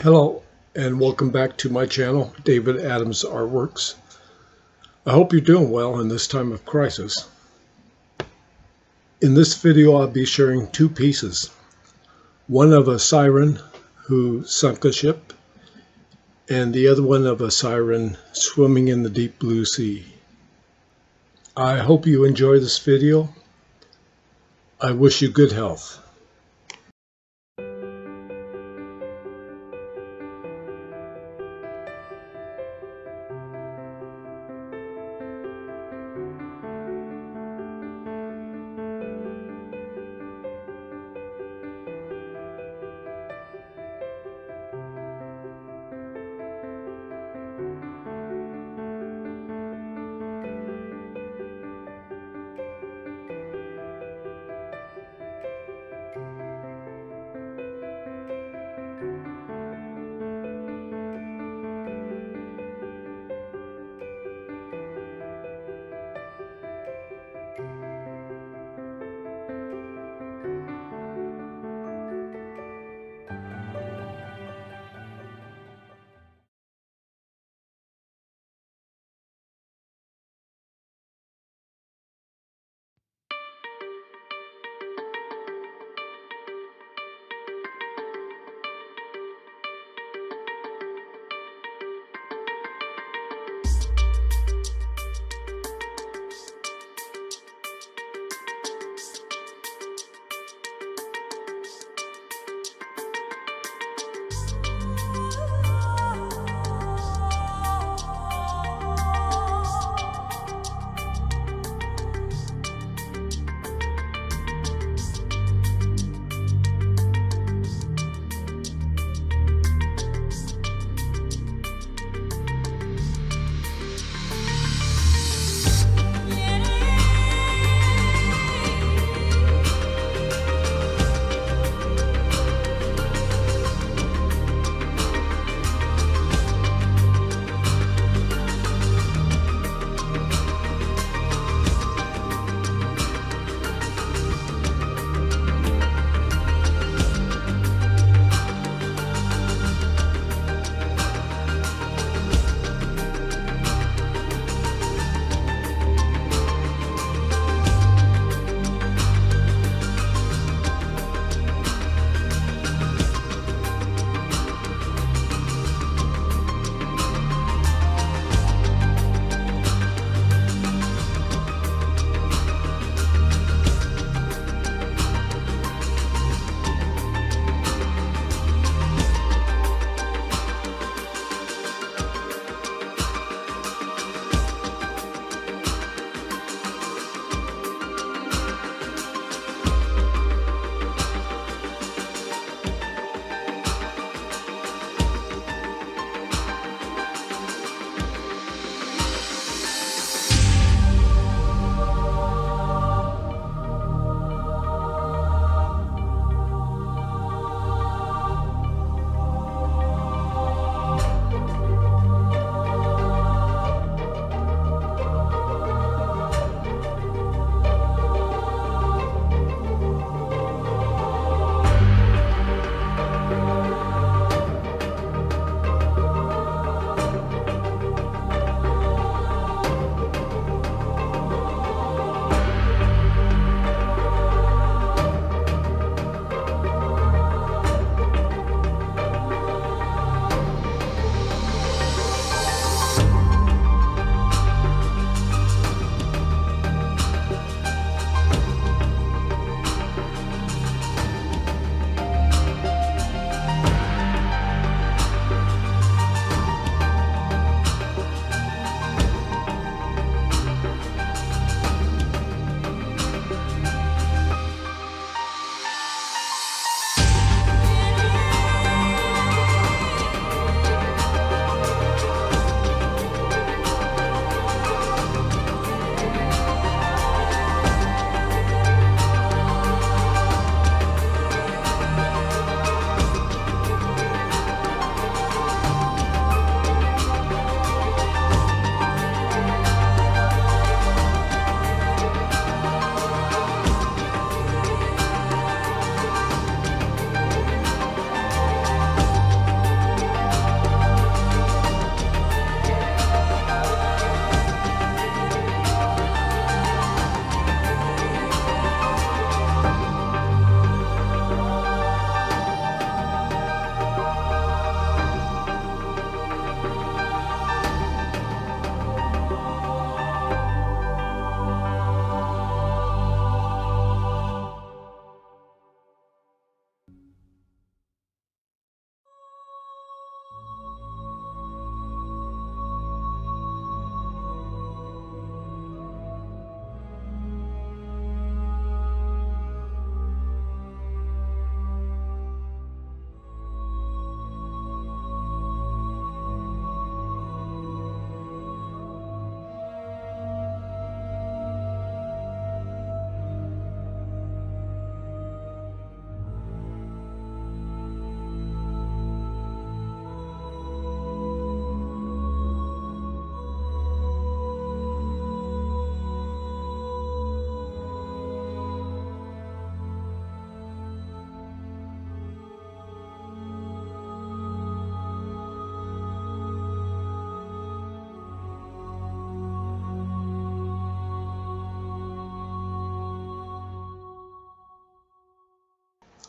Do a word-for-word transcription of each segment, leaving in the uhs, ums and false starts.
Hello and welcome back to my channel, David Adams Artworks. I hope you're doing well in this time of crisis. In this video I'll be sharing two pieces. One of a siren who sunk a ship, and the other one of a siren swimming in the deep blue sea. I hope you enjoy this video. I wish you good health.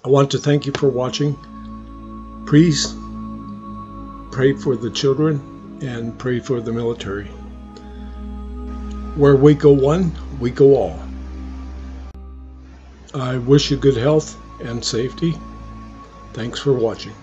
I want to thank you for watching. Please pray for the children and pray for the military. Where we go one, we go all. I wish you good health and safety. Thanks for watching.